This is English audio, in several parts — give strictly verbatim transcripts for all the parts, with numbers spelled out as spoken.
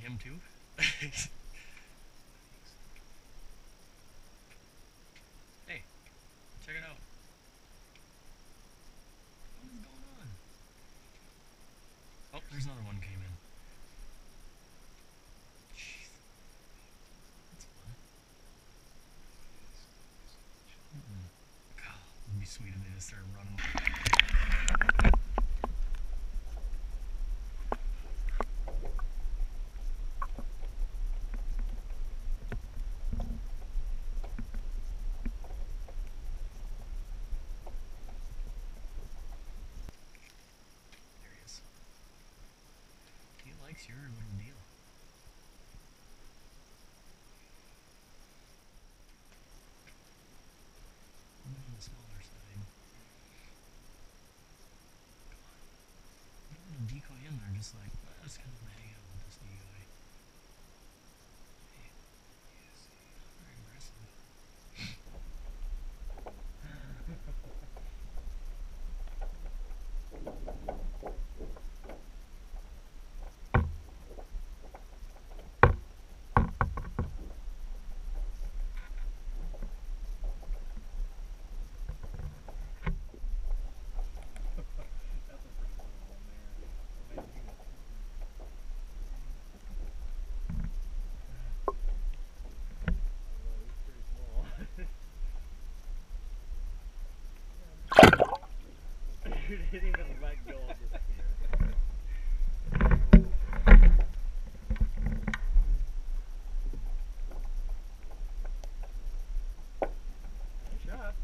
him too? Hey, check it out. What is going on? Oh, there's another one came in. Jeez. That's fun. Mm-mm. God, it'd be sweet if they just started running. Likes your little deal. I'm on the smaller side. I don't want to decoy in there, just like, let's kind of hang out with this decoy. Hey, not very aggressive. Dude, it didn't even let go of this here. Shot.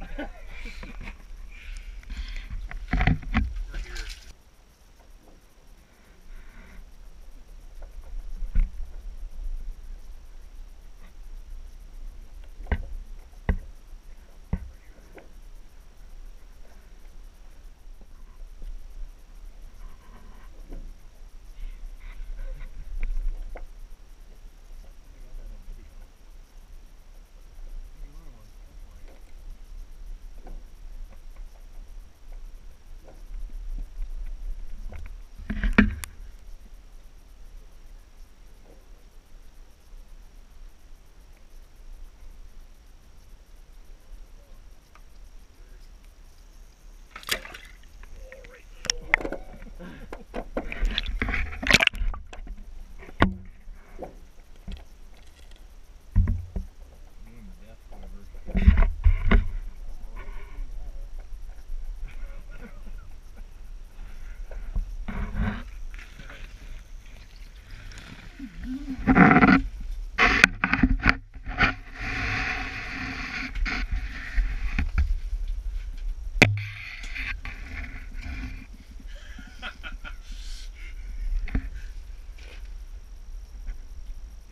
Mm-hmm.